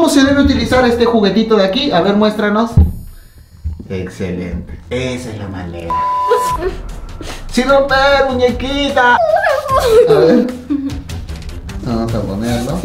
¿Cómo se debe utilizar este juguetito de aquí? A ver, muéstranos. Excelente. Esa es la manera. ¡Sin romper, muñequita! A ver. Vamos a ponerlo.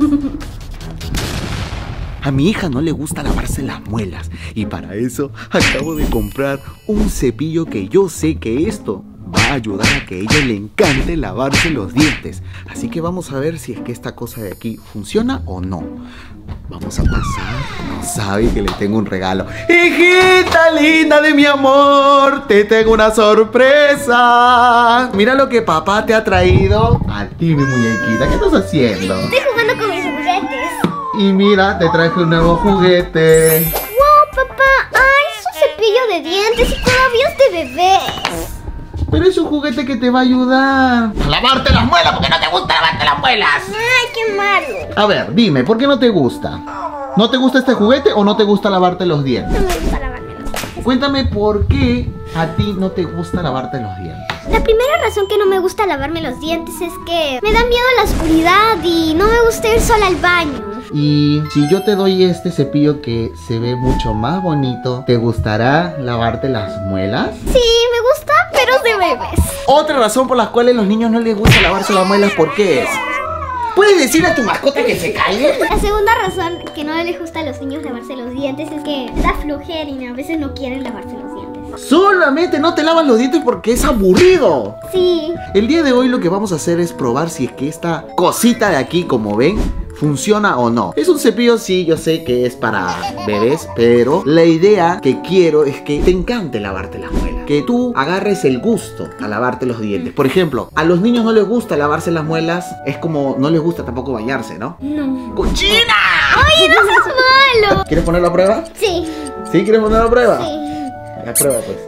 A mi hija no le gusta lavarse las muelas y para eso acabo de comprar un cepillo que yo sé que esto va a ayudar a que a ella le encante lavarse los dientes. Así que vamos a ver si es que esta cosa de aquí funciona o no. Vamos a pasar. No sabe que le tengo un regalo. Hijita linda de mi amor, te tengo una sorpresa. Mira lo que papá te ha traído. A ti, mi muñequita, ¿qué estás haciendo? Estoy jugando con mis juguetes. Y mira, te traje un nuevo juguete. ¡Wow, papá! ¡Ay, es un cepillo de dientes y todavía es de bebé! Pero es un juguete que te va a ayudar a lavarte las muelas, porque no te gusta lavarte las muelas. ¡Ay, qué malo! A ver, dime, ¿por qué no te gusta? ¿No te gusta este juguete o no te gusta lavarte los dientes? No me gusta lavarme los dientes. Cuéntame por qué a ti no te gusta lavarte los dientes. La primera razón que no me gusta lavarme los dientes es que me da miedo la oscuridad y no me gusta ir sola al baño. Y si yo te doy este cepillo que se ve mucho más bonito, ¿te gustará lavarte las muelas? Sí, me gusta, pero es de bebés. Otra razón por la cual a los niños no les gusta lavarse las muelas, ¿por qué es? ¿Puedes decir a tu mascota que se calle? La segunda razón que no les gusta a los niños lavarse los dientes es que da flojera y a veces no quieren lavarse los dientes. Solamente no te lavas los dientes porque es aburrido. Sí. El día de hoy lo que vamos a hacer es probar si es que esta cosita de aquí, como ven, funciona o no. Es un cepillo, sí, yo sé que es para bebés, pero la idea que quiero es que te encante lavarte las muelas, que tú agarres el gusto a lavarte los dientes. Por ejemplo, a los niños no les gusta lavarse las muelas, es como no les gusta tampoco bañarse, ¿no? No. ¡Cochina! ¡Ay, no seas malo! ¿Quieres ponerlo a prueba? Sí. ¿Sí? ¿Quieres ponerlo a prueba? Sí. A prueba, pues.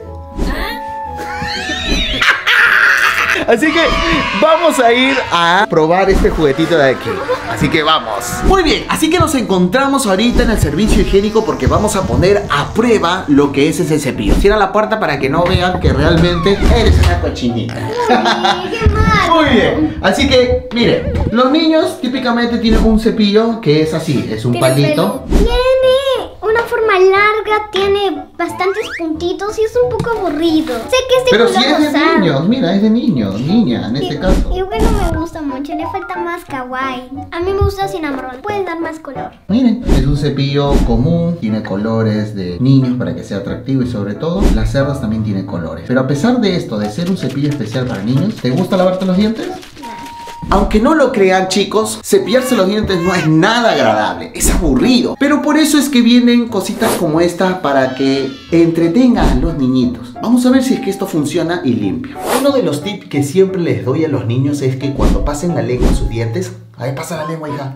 Así que vamos a ir a probar este juguetito de aquí. Así que vamos. Muy bien, así que nos encontramos ahorita en el servicio higiénico porque vamos a poner a prueba lo que es ese cepillo. Cierra la puerta para que no vean que realmente eres una cochinita. Ay, qué malo. Muy bien, así que miren, los niños típicamente tienen un cepillo que es así, es un Tiene palito. pelo. Tiene una forma larga, tiene bastantes puntitos y es un poco aburrido. Sé que es de Pero color si es de rosado. niños, mira, es de niños, niña en este caso. Y que no me gusta mucho, le falta más kawaii. A mí me gusta cinnamon, puedes dar más color. Miren, es un cepillo común, tiene colores de niños para que sea atractivo y sobre todo las cerdas también tienen colores. Pero a pesar de esto, de ser un cepillo especial para niños, ¿te gusta lavarte los dientes? Aunque no lo crean, chicos, cepillarse los dientes no es nada agradable, es aburrido. Pero por eso es que vienen cositas como estas para que entretengan a los niñitos. Vamos a ver si es que esto funciona y limpia. Uno de los tips que siempre les doy a los niños es que cuando pasen la lengua en sus dientes, a ver, pasa la lengua, hija,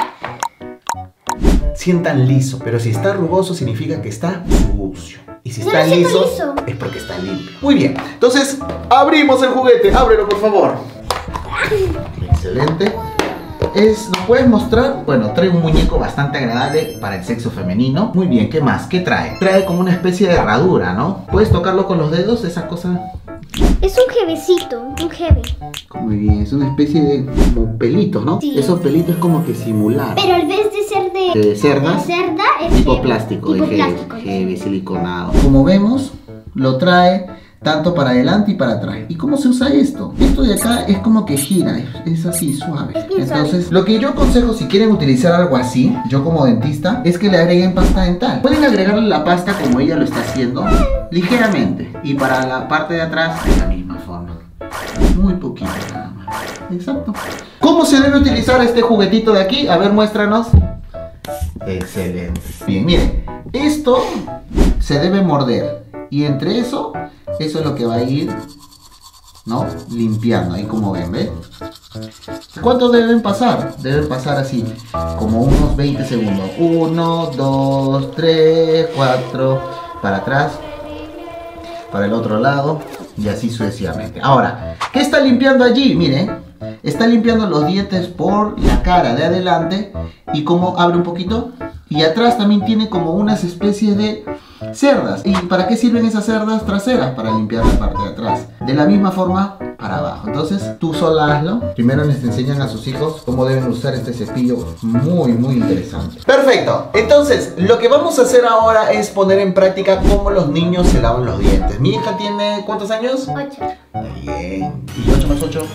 sientan liso, pero si está rugoso significa que está sucio. Y si está liso, es porque está limpio. Muy bien, entonces abrimos el juguete. Ábrelo, por favor. Excelente. ¿Nos puedes mostrar? Bueno, trae un muñeco bastante agradable para el sexo femenino. Muy bien, ¿qué más? ¿Qué trae? Trae como una especie de herradura, ¿no? ¿Puedes tocarlo con los dedos? Esa cosa. Es un jevecito, un jeve. Muy bien, es una especie de como pelitos, ¿no? Sí. Esos pelitos como que simular. Pero en vez de ser de cerda, de cerda es tipo jeve. plástico, Tipo de plástico. heavy, siliconado. Como vemos, lo trae tanto para adelante y para atrás. ¿Y cómo se usa esto? Esto de acá es como que gira, es así, suave. Es bien Entonces, suave. lo que yo aconsejo si quieren utilizar algo así, yo como dentista, es que le agreguen pasta dental. Pueden agregarle la pasta como ella lo está haciendo, ligeramente. Y para la parte de atrás, de la misma forma. Muy poquito nada más. Exacto. ¿Cómo se debe utilizar este juguetito de aquí? A ver, muéstranos. Excelente. Bien, miren, esto se debe morder. Y entre eso es lo que va a ir, ¿no? Limpiando, ahí como ven, ¿ves? ¿Cuántos deben pasar? Deben pasar así, como unos 20 segundos. 1, 2, 3, 4, para atrás, para el otro lado, y así sucesivamente. Ahora, ¿qué está limpiando allí? Miren, está limpiando los dientes por la cara de adelante, y como abre un poquito, y atrás también tiene como unas especies de cerdas. ¿Y para qué sirven esas cerdas traseras? Para limpiar la parte de atrás. De la misma forma, para abajo. Entonces tú sola hazlo. Primero les enseñan a sus hijos cómo deben usar este cepillo. Muy interesante. Perfecto. Entonces lo que vamos a hacer ahora es poner en práctica cómo los niños se lavan los dientes. Mi hija tiene ¿cuántos años? 8. Bien. ¿Y 8 más 8?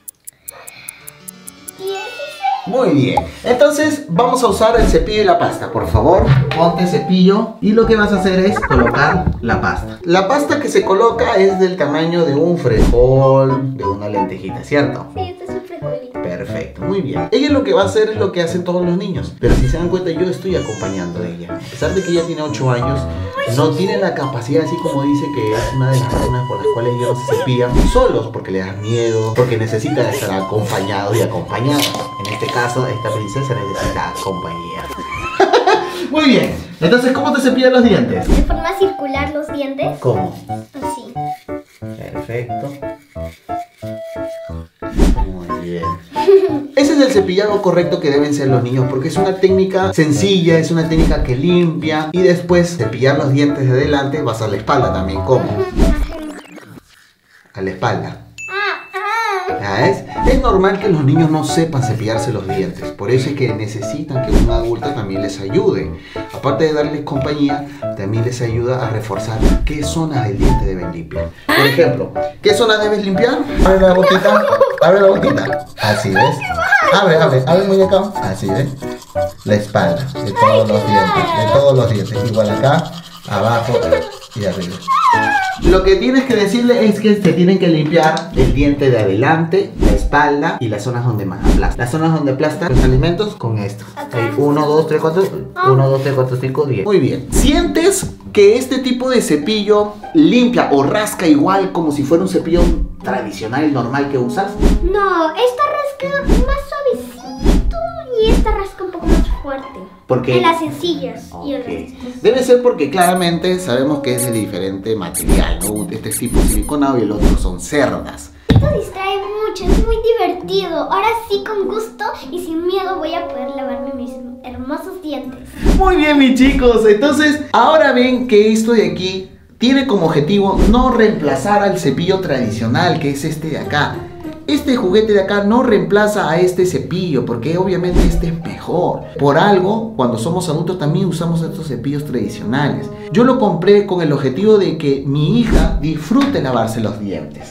16. Muy bien. Entonces vamos a usar el cepillo y la pasta. Por favor, ponte el cepillo y lo que vas a hacer es colocar la pasta. La pasta que se coloca es del tamaño de un frijol, de una lentejita, ¿cierto? Sí, este es un frijolito. Perfecto, muy bien. Ella lo que va a hacer es lo que hacen todos los niños. Pero si se dan cuenta, yo estoy acompañando a ella. A pesar de que ella tiene 8 años, no tiene la capacidad, así como dice que es una de las razones por las cuales ellos no se cepillan solos, porque le dan miedo, porque necesitan estar acompañados y acompañadas. En este caso, esta princesa necesita compañía. Muy bien. Entonces, ¿cómo te cepillas los dientes? De forma circular los dientes. ¿Cómo? Así. Perfecto. Muy bien. Ese es el cepillado correcto que deben ser los niños, porque es una técnica sencilla, es una técnica que limpia. Y después cepillar los dientes de adelante vas a la espalda también. ¿Cómo? A la espalda. ¿Ya es? Es normal que los niños no sepan cepillarse los dientes. Por eso es que necesitan que un adulto también les ayude. Aparte de darles compañía, también les ayuda a reforzar qué zonas del diente deben limpiar. Por ejemplo, ¿qué zonas debes limpiar? Abre la boquita. Abre la boquita. Así, ¿ves? Abre muñeca. Así, ¿ves? La espalda de todos los dientes. De todos los dientes. Igual acá, abajo y arriba. Lo que tienes que decirle es que se tienen que limpiar el diente de adelante, la espalda y las zonas donde más aplastan. Las zonas donde aplastan los alimentos con esto. 1, 2, 3, 4, 1, 2, 3, 4, 5, 10. Muy bien. ¿Sientes que este tipo de cepillo limpia o rasca igual como si fuera un cepillo tradicional, normal que usas? No, esta rasca más suavecito y esta rasca un poco más fuerte. Porque en las sencillas y en las okay. Debe ser porque claramente sabemos que es de diferente material, ¿no? Este es tipo siliconado y el otro son cerdas. Esto distrae mucho, es muy divertido. Ahora sí, con gusto y sin miedo voy a poder lavarme mis hermosos dientes. Muy bien, mis chicos. Entonces, ahora ven que esto de aquí tiene como objetivo no reemplazar al cepillo tradicional, que es este de acá. Este juguete de acá no reemplaza a este cepillo, porque obviamente este es mejor. Por algo, cuando somos adultos también usamos estos cepillos tradicionales. Yo lo compré con el objetivo de que mi hija disfrute lavarse los dientes.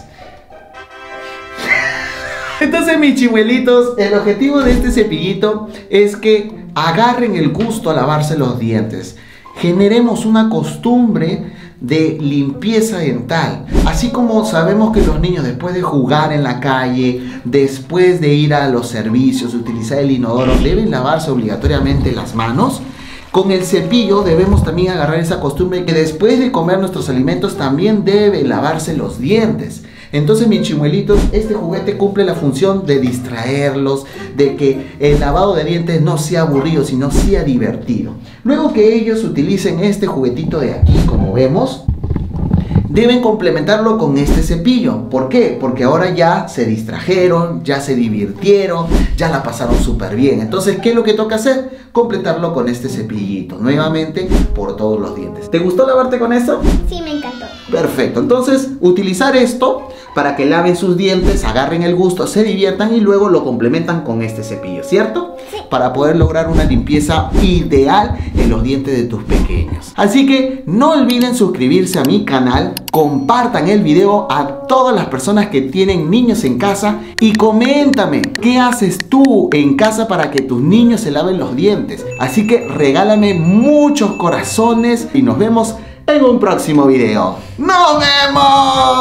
Entonces, mis chimuelitos, el objetivo de este cepillito es que agarren el gusto a lavarse los dientes. Generemos una costumbre de limpieza dental. Así como sabemos que los niños, después de jugar en la calle, después de ir a los servicios, utilizar el inodoro, deben lavarse obligatoriamente las manos. Con el cepillo debemos también agarrar esa costumbre que después de comer nuestros alimentos también deben lavarse los dientes. Entonces, mis chimuelitos, este juguete cumple la función de distraerlos, de que el lavado de dientes no sea aburrido, sino sea divertido. Luego que ellos utilicen este juguetito de aquí, como vemos, deben complementarlo con este cepillo. ¿Por qué? Porque ahora ya se distrajeron, ya se divirtieron, ya la pasaron súper bien. Entonces, ¿qué es lo que toca hacer? Completarlo con este cepillito, nuevamente por todos los dientes. ¿Te gustó lavarte con esto? Sí, me encantó. Perfecto, entonces utilizar esto para que laven sus dientes, agarren el gusto, se diviertan y luego lo complementan con este cepillo, ¿cierto? Sí. Para poder lograr una limpieza ideal en los dientes de tus pequeños. Así que no olviden suscribirse a mi canal, compartan el video a todas las personas que tienen niños en casa y coméntame qué haces tú en casa para que tus niños se laven los dientes. Así que regálame muchos corazones y nos vemos en un próximo video. ¡Nos vemos!